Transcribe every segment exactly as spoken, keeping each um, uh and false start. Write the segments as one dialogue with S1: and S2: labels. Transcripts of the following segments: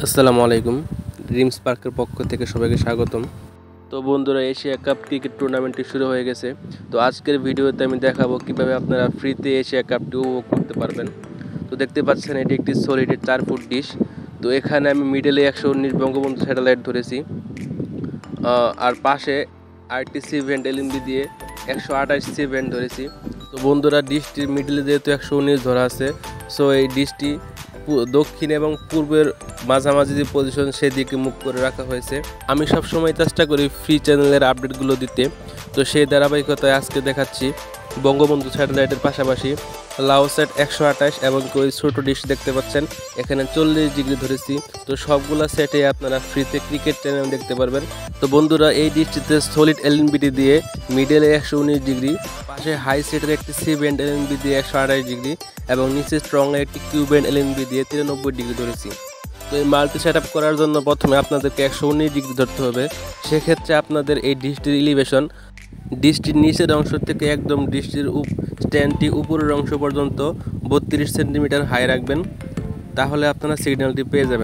S1: আসসালামু আলাইকুম। ড্রিমস পার্কের পক্ষ থেকে সবাইকে স্বাগতম। তো বন্ধুরা, এশিয়া কাপ ক্রিকেট টুর্নামেন্টটি শুরু হয়ে গেছে। তো আজকের ভিডিওতে আমি দেখাবো কিভাবে আপনারা ফ্রিতে এশিয়া কাপটি উপভোগ করতে পারবেন। তো দেখতে পাচ্ছেন এটি একটি সলিডের চার ফুট ডিশ। তো এখানে আমি মিডলে একশো উনিশ বঙ্গবন্ধু স্যাটেলাইট ধরেছি, আর পাশে আরেকটি সি ভেন্ট এলএমবি দিয়ে একশো আঠাশ সি ভেন্ট ধরেছি। তো বন্ধুরা, ডিশটির মিডলে যেহেতু একশো উনিশ ধরা আছে, সো এই ডিশটি দক্ষিণ এবং পূর্বের মাঝামাঝি যে পজিশন সেদিকে মুখ করে রাখা হয়েছে। আমি সব সময় চেষ্টা করি ফ্রি চ্যানেলের আপডেটগুলো দিতে। তো সেই ধারাবাহিকতায় আজকে দেখাচ্ছি বঙ্গবন্ধু স্যাটেলাইটের পাশাপাশি লাওস্যাট একশো আঠাশ এবং ওই ছোটো ডিশ দেখতে পাচ্ছেন, এখানে চল্লিশ ডিগ্রি ধরেছি। তো সবগুলো সেটে আপনারা ফ্রিতে ক্রিকেট চ্যানেল দেখতে পারবেন। তো বন্ধুরা, এই ডিশটিতে সলিড এলএনবিটি দিয়ে মিডলে একশো উনিশ ডিগ্রি, পাশে হাই সেটের একটি সি ব্যান্ড এলএনবি দিয়ে একশো আঠাশ ডিগ্রি এবং নিচে স্ট্রংয়ের একটি কিউ ব্যান্ড এলএনবি দিয়ে তিরানব্বই ডিগ্রি ধরেছি। তো এই মাল্টি সেট আপ করার জন্য প্রথমে আপনাদেরকে একশো উনিশ ডিগ্রি ধরতে হবে। সেক্ষেত্রে আপনাদের এই ডিশটির এলিভেশন ডিশটির নিচের অংশ থেকে একদম ডিশটির স্ট্যান্ডটি উপরের অংশ পর্যন্ত বত্রিশ সেন্টিমিটার হাই রাখবেন, তাহলে আপনারা সিগন্যালটি পেয়ে যাবেন।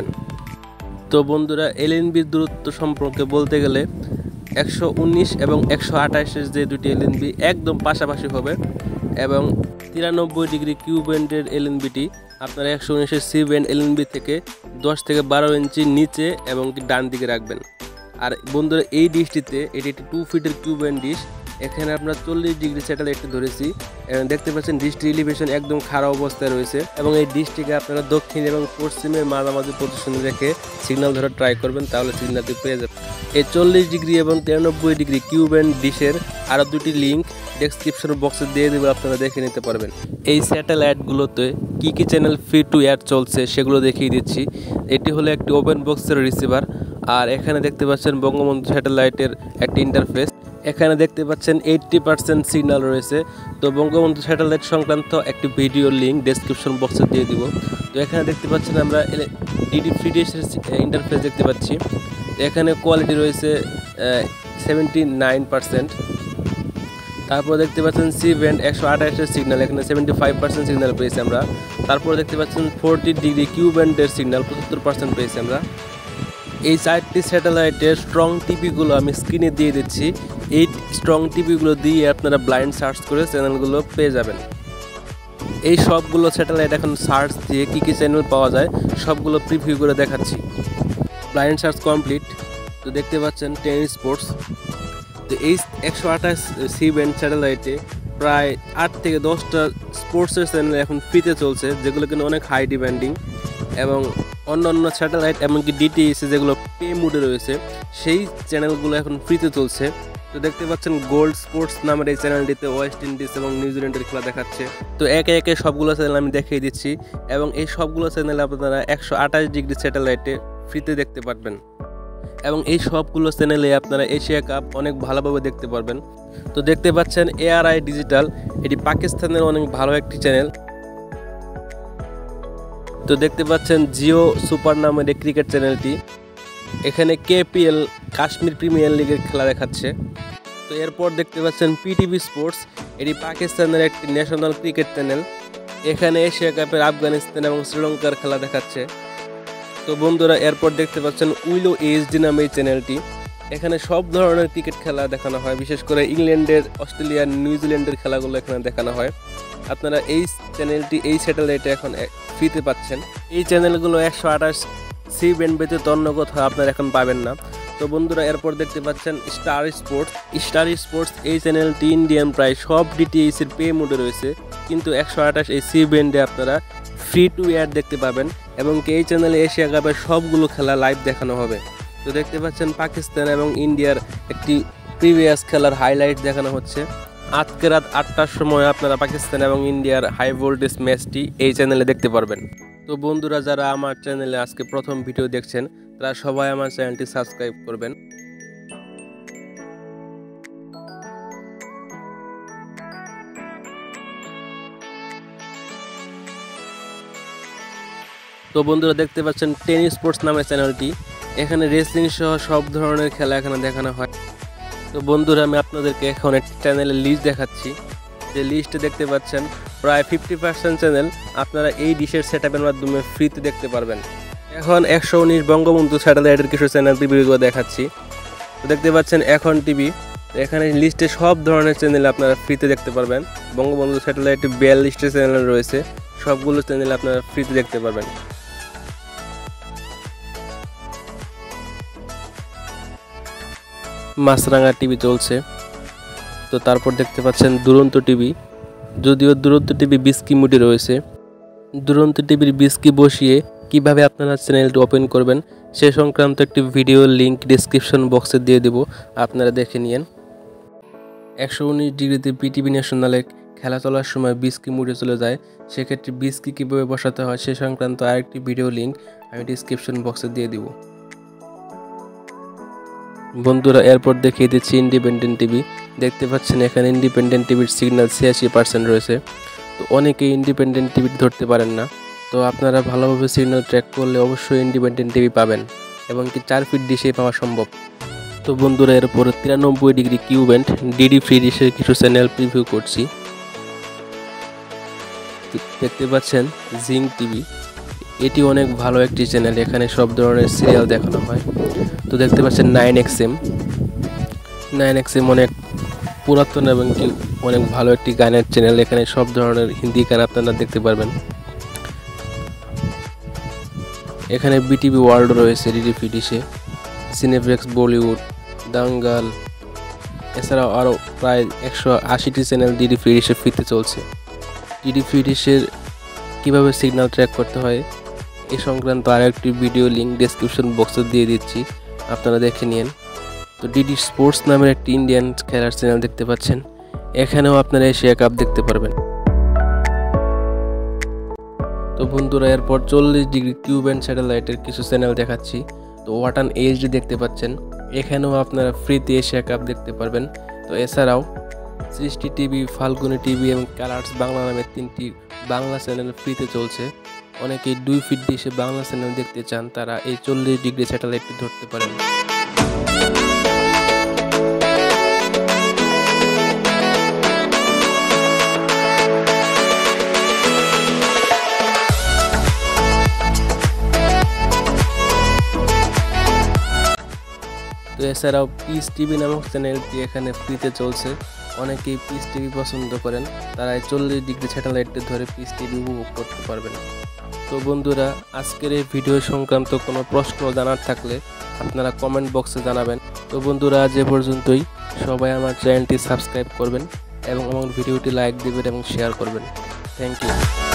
S1: তো বন্ধুরা, এলএনবির দূরত্ব সম্পর্কে বলতে গেলে একশো উনিশ এবং একশো আঠাশের যে দুটি এলএনবি একদম পাশাপাশি হবে এবং তিরানব্বই ডিগ্রি কিউ ব্যান্ডের এলএনবিটি আপনারা একশো উনিশের সি ব্যান্ড এলএনবি থেকে দশ থেকে বারো ইঞ্চি নিচে এবং ডান দিকে রাখবেন। আর বন্ধুরা, এই ডিশটিতে এটি একটি টু ফিটের কিউ ব্যান্ড ডিশ। এখানে আমরা চল্লিশ ডিগ্রি স্যাটেলাইটটি ধরেছি এবং দেখতে পাচ্ছেন ডিশটির এলিভেশন একদম খারাপ অবস্থায় রয়েছে এবং এই ডিশটিকে আপনারা দক্ষিণ এবং পশ্চিমের মাঝামাঝি পজিশনে রেখে সিগন্যাল ধরে ট্রাই করবেন, তাহলে সিগন্যালটি পেয়ে যাবেন। এই চল্লিশ ডিগ্রি এবং তিরানব্বই ডিগ্রি কিউ ব্যান্ড ডিশের আরও দুটি লিঙ্ক ডেসক্রিপশন বক্সে দিয়ে দেবো, আপনারা দেখে নিতে পারবেন। এই স্যাটেলাইটগুলোতে কী কী চ্যানেল ফ্রি টু এয়ার চলছে সেগুলো দেখিয়ে দিচ্ছি। এটি হলো একটি ওপেন বক্সের রিসিভার, আর এখানে দেখতে পাচ্ছেন বঙ্গবন্ধু স্যাটেলাইটের একটি ইন্টারফেস। এখানে দেখতে পাচ্ছেন এইট্টি পার্সেন্ট সিগন্যাল রয়েছে। তো বঙ্গবন্ধু স্যাটেলাইট সংক্রান্ত একটি ভিডিও লিঙ্ক ডেসক্রিপশন বক্সে দিয়ে দিব। তো এখানে দেখতে পাচ্ছেন আমরা ডিডি ফ্রি ডিশের ইন্টারফেস দেখতে পাচ্ছি। এখানে কোয়ালিটি রয়েছে সেভেন্টি নাইন পার্সেন্ট। তারপর দেখতে পাচ্ছেন সি ব্যান্ড একশো আঠাশের সিগন্যাল, এখানে সেভেন্টি ফাইভ পার্সেন্ট সিগন্যাল পেয়েছি আমরা। তারপর দেখতে পাচ্ছেন ফোরটি ডিগ্রি কিউ ব্যান্ডের সিগন্যাল পঁচাত্তর পার্সেন্ট পেয়েছি আমরা। এই চারটি স্যাটেলাইটের স্ট্রং টিপিগুলো আমি স্ক্রিনে দিয়ে দিচ্ছি। এই স্ট্রং টিপিগুলো দিয়ে আপনারা ব্লাইন্ড সার্চ করে চ্যানেলগুলো পেয়ে যাবেন। এই সবগুলো স্যাটেলাইট এখন সার্চ দিয়ে কী কী চ্যানেল পাওয়া যায় সবগুলো প্রিভিউ করে দেখাচ্ছি। Blind search complete. তো দেখতে পাচ্ছেন টেন স্পোর্টস। তো এই একশো আঠাশ সি ব্যান্ড স্যাটেলাইটে প্রায় আট থেকে দশটা স্পোর্টসের চ্যানেল এখন ফ্রিতে চলছে, যেগুলো কিন্তু অনেক হাই ডিমান্ডিং, এবং অন্য অন্য স্যাটেলাইট এমনকি ডিটিএসি যেগুলো পে মুডে রয়েছে সেই চ্যানেলগুলো এখন ফ্রিতে চলছে। তো দেখতে পাচ্ছেন গোল্ড স্পোর্টস নামের এই চ্যানেলটিতে ওয়েস্ট ইন্ডিজ এবং নিউজিল্যান্ডের খেলা দেখাচ্ছে। তো একে একে সবগুলো চ্যানেল আমি দেখিয়ে দিচ্ছি এবং এই সবগুলো চ্যানেল আপনারা একশো আঠাশ ডিগ্রি স্যাটেলাইটে ফ্রিতে দেখতে পারবেন এবং এই সবগুলো চ্যানেলে আপনারা এশিয়া কাপ অনেক ভালোভাবে দেখতে পারবেন। তো দেখতে পাচ্ছেন এআরআই ডিজিটাল, এটি পাকিস্তানের অনেক ভালো একটি চ্যানেল। তো দেখতে পাচ্ছেন জিও সুপার নামের এই ক্রিকেট চ্যানেলটি, এখানে কেপিএল কাশ্মীর প্রিমিয়ার লিগের খেলা দেখাচ্ছে। তো এরপর দেখতে পাচ্ছেন পিটিভি স্পোর্টস, এটি পাকিস্তানের একটি ন্যাশনাল ক্রিকেট চ্যানেল, এখানে এশিয়া কাপের আফগানিস্তান এবং শ্রীলঙ্কার খেলা দেখাচ্ছে। তো বন্ধুরা, এরপর দেখতে পাচ্ছেন উইলো এইচডি নামে এই চ্যানেলটি, এখানে সব ধরনের ক্রিকেট খেলা দেখানো হয়, বিশেষ করে ইংল্যান্ডের, অস্ট্রেলিয়া, নিউজিল্যান্ডের খেলাগুলো এখানে দেখানো হয়। আপনারা এই চ্যানেলটি এই স্যাটেলাইটে এখন ফ্রিতে পাচ্ছেন। এই চ্যানেলগুলো একশো আঠাশ সি ব্যান্ড ব্যতীত অন্য কোথাও আপনারা এখন পাবেন না। তো বন্ধুরা, এরপর দেখতে পাচ্ছেন স্টার স্পোর্টস। স্টার স্পোর্টস এই চ্যানেলটি ইন্ডিয়ান প্রায় সব ডিটিএসির পে মোডে রয়েছে, কিন্তু একশো আঠাশ এই সি ব্যান্ডে আপনারা ফ্রি টু এয়ার দেখতে পাবেন এবং এই চ্যানেলে এশিয়া কাপের সবগুলো খেলা লাইভ দেখানো হবে। তো দেখতে পাচ্ছেন পাকিস্তান এবং ইন্ডিয়ার একটি প্রিভিয়াস খেলার হাইলাইট দেখানো হচ্ছে। আজকে রাত আটটার সময় আপনারা পাকিস্তান এবং ইন্ডিয়ার হাই ভোল্টেজ ম্যাচটি এই চ্যানেলে দেখতে পারবেন। তো বন্ধুরা, যারা আমার চ্যানেলে আজকে প্রথম ভিডিও দেখছেন তারা সবাই আমার চ্যানেলটি সাবস্ক্রাইব করবেন। তো বন্ধুরা, দেখতে পাচ্ছেন টেন স্পোর্টস নামের চ্যানেলটি, এখানে রেসলিং সহ সব ধরনের খেলা এখানে দেখানো হয়। তো বন্ধুরা, আমি আপনাদেরকে এখন একটি চ্যানেলের লিস্ট দেখাচ্ছি। যে লিস্টে দেখতে পাচ্ছেন প্রায় ফিফটি পার্সেন্ট চ্যানেল আপনারা এই ডিশের সেট আপের মাধ্যমে ফ্রিতে দেখতে পারবেন। এখন একশো উনিশ বঙ্গবন্ধু স্যাটেলাইটের কিছু চ্যানেল রিভিউ দেখাচ্ছি। তো দেখতে পাচ্ছেন এখন টিভি, এখানে লিস্টে সব ধরনের চ্যানেল আপনারা ফ্রিতে দেখতে পারবেন। বঙ্গবন্ধু স্যাটেলাইটে বিয়াল্লিশটা চ্যানেল রয়েছে, সবগুলো চ্যানেল আপনারা ফ্রিতে দেখতে পারবেন। মাছরাঙা টিভি চলছে। তো তারপর দেখতে পাচ্ছেন দুরন্ত টিভি, যদিও দুরন্ত টিভি বিস্কি মুডে রয়েছে। দুরন্ত টিভির বিস্কি বসিয়ে কিভাবে আপনারা চ্যানেলটি ওপেন করবেন সে সংক্রান্ত একটি ভিডিও লিঙ্ক ডিসক্রিপশন বক্সে দিয়ে দেব, আপনারা দেখে নিন। একশো উনিশ ডিগ্রিতে পিটিভি ন্যাশনালে খেলা চলার সময় বিস্কি মুডে চলে যায়, সেক্ষেত্রে বিস্কি কীভাবে বসাতে হয় সে সংক্রান্ত আরেকটি ভিডিও লিঙ্ক আমি ডিসক্রিপশন বক্সে দিয়ে দিব। বন্ধুরা এরপর দেখিয়ে দিচ্ছি ইন্ডিপেন্ডেন্ট টিভি। দেখতে পাচ্ছেন এখানে ইন্ডিপেন্ডেন্ট টিভির সিগন্যাল ছিয়াশি পার্সেন্ট রয়েছে। তো অনেকেই ইন্ডিপেন্ডেন্ট টিভি ধরতে পারেন না, তো আপনারা ভালোভাবে সিগন্যাল ট্র্যাক করলে অবশ্যই ইন্ডিপেন্ডেন্ট টিভি পাবেন এবং কি চার ফিট ডিশে পাওয়া সম্ভব। তো বন্ধুরা এরপর তিরানব্বই ডিগ্রি কিউবেন্ট ডিডি ফ্রি ডিশের কিছু চ্যানেল প্রিভিউ করছি। দেখতে পাচ্ছেন জিং টিভি, এটি অনেক ভালো একটি চ্যানেল, এখানে সব ধরনের সিরিয়াল দেখানো হয়। তো দেখতে পাচ্ছেন nine X M, nine X M অনেক পুরাতন এবং কি অনেক ভালো একটি গানের চ্যানেল, এখানে সব ধরনের হিন্দি গান আপনারা দেখতে পারবেন। এখানে বিটিভি ওয়ার্ল্ড রয়েছে ডিডি ফ্রি ডিশে, সিনেপ্লেক্স বলিউড, দাঙ্গাল, এছাড়াও আরও প্রায় একশো আশিটি চ্যানেল ডিডি ফ্রি ডিশে ফ্রিতে চলছে। ডিডি ফ্রি ডিশের কীভাবে সিগন্যাল ট্র্যাক করতে হয় এ সংক্রান্ত আরেকটি ভিডিও লিঙ্ক ডেসক্রিপশন বক্সে দিয়ে দিচ্ছি, আপনারা দেখে নিন। তো ডিডি স্পোর্টস নামের একটি ইন্ডিয়ান খেলার চ্যানেল দেখতে পাচ্ছেন, এখানেও আপনারা এশিয়া কাপ দেখতে পারবেন। তো বন্ধুরা এরপর চল্লিশ ডিগ্রি কিউবেন্ট স্যাটেলাইটের কিছু চ্যানেল দেখাচ্ছি। তো ওয়াটান এইচডি দেখতে পাচ্ছেন, এখানেও আপনারা ফ্রিতে এশিয়া কাপ দেখতে পারবেন। তো এছাড়াও সৃষ্টি টিভি, ফাল্গুনি টিভি এবং কালার্স বাংলা নামের তিনটি বাংলা চ্যানেল ফ্রিতে চলছে। অনেকেই দুই ফিট ডিশে বাংলা চ্যানেল দেখতে চান, তারা এই চল্লিশ ডিগ্রি স্যাটেলাইটটি ধরতে পারেন। তো এছাড়াও পিস টিভি নামক চ্যানেলটি এখানে ফ্রিতে চলছে, অনেকেই পিস টিভি পছন্দ করেন, তারা এই চল্লিশ ডিগ্রি স্যাটেলাইটটি ধরে পিস টিভি উপভোগ করতে পারবেন। তো বন্ধুরা আজকের এই ভিডিও সংক্রান্ত কোনো প্রশ্ন জানার থাকলে আপনারা কমেন্ট বক্সে জানাবেন। তো বন্ধুরা আজ এ পর্যন্তই, সবাই আমার চ্যানেলটি সাবস্ক্রাইব করবেন এবং আমার ভিডিওটি লাইক দিবেন এবং শেয়ার করবেন। Thank you.